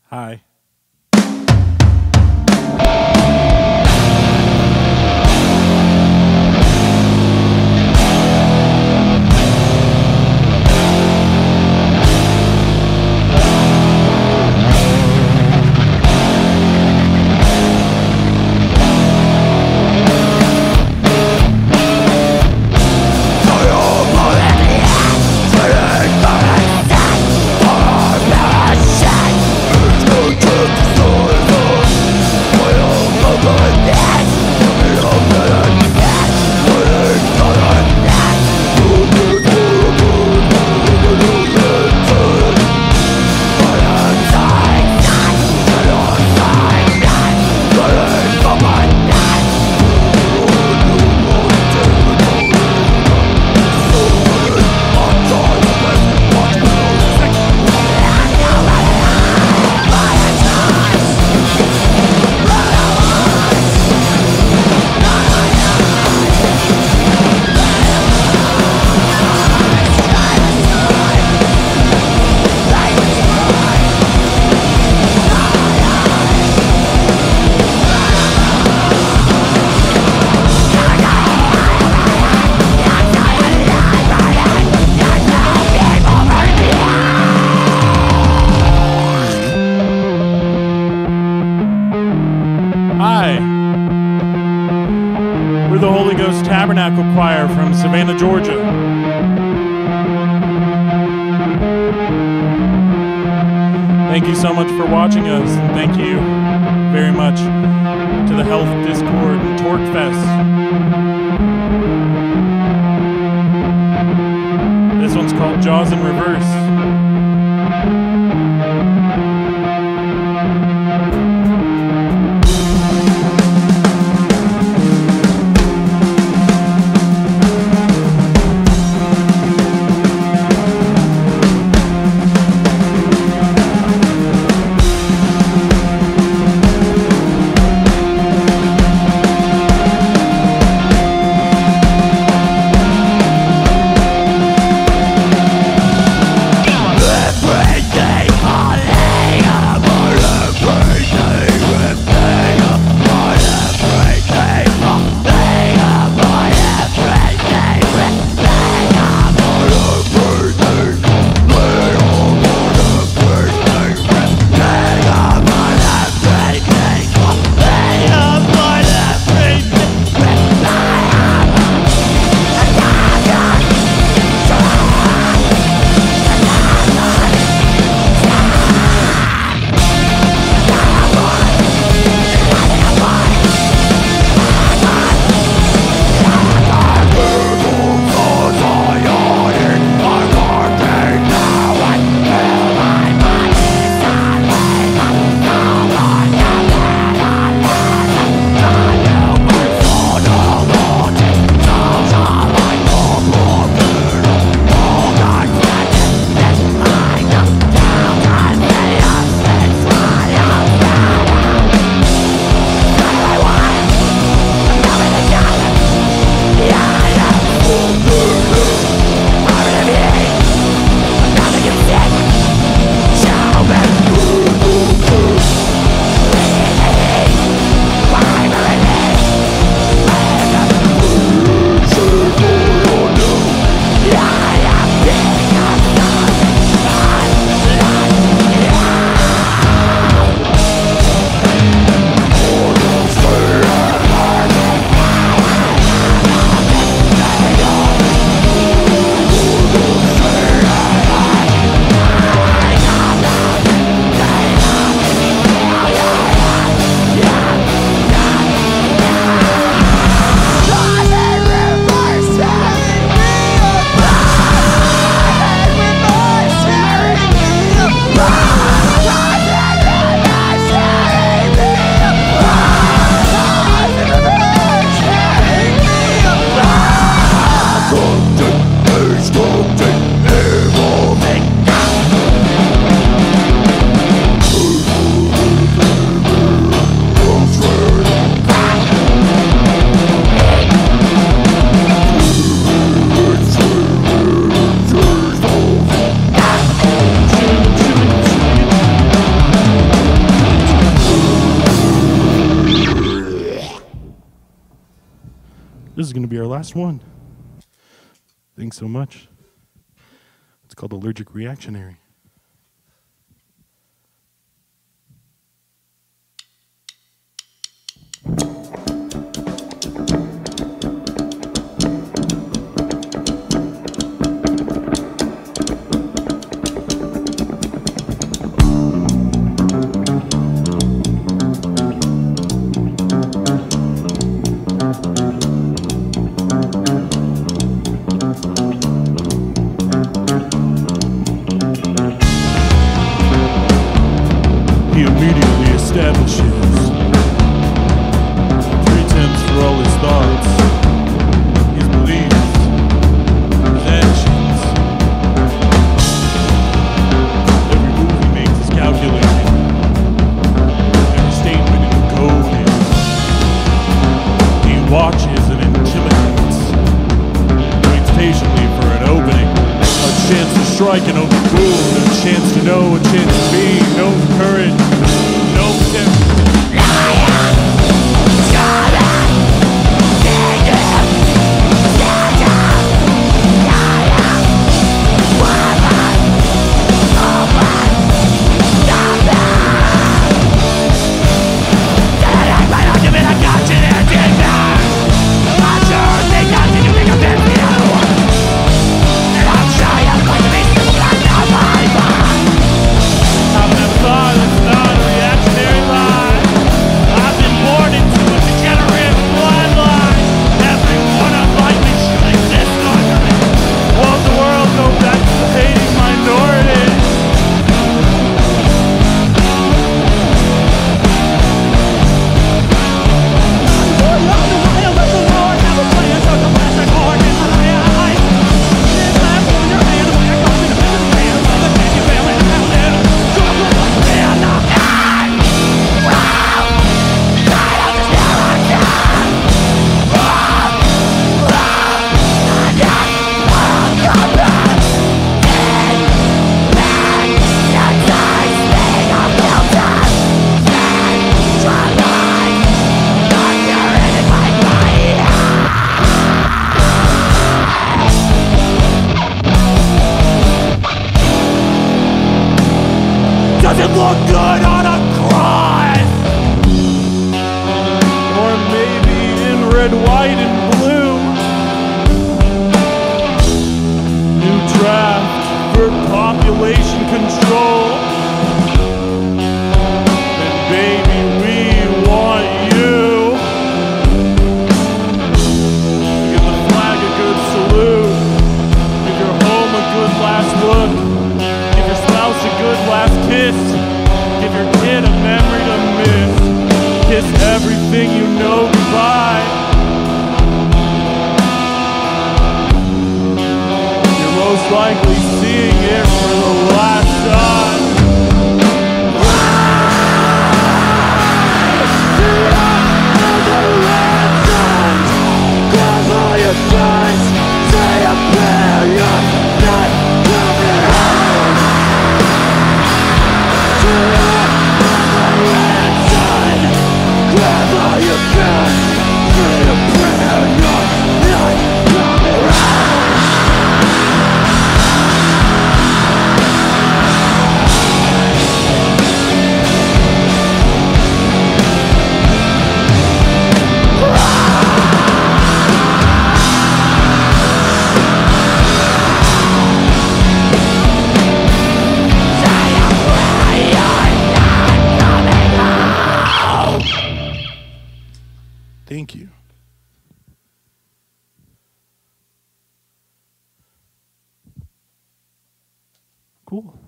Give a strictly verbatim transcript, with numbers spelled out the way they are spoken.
Hi. We're the Holy Ghost Tabernacle Choir from Savannah, Georgia. Thank you so much for watching us, and thank you very much to the Health Discord and TORQUEFEST. This one's called Jaws in Reverse. This is going to be our last one. Thanks so much. It's called Allergic Reactionary. He immediately establishes pretense for all his thoughts, his beliefs, his actions. Every move he makes is calculated. Every statement in the code is. He watches and intimidates. Waits patiently for an opening, a chance to strike an open wound, a chance to know, a chance to be, no courage. No temper. Does it look good on a cross? Or maybe in red, white, and blue? New draft for population control. And baby, we want you. Give the flag a good salute. Give your home a good last look. Give your spouse a good last kiss. Give your kid a memory to miss. Kiss everything you know goodbye. You're most likely seeing it for the last time. Grab all your friends, say a prayer, you're not coming home. Grab all your guns, say a prayer, you're not coming home. Thank you. Cool.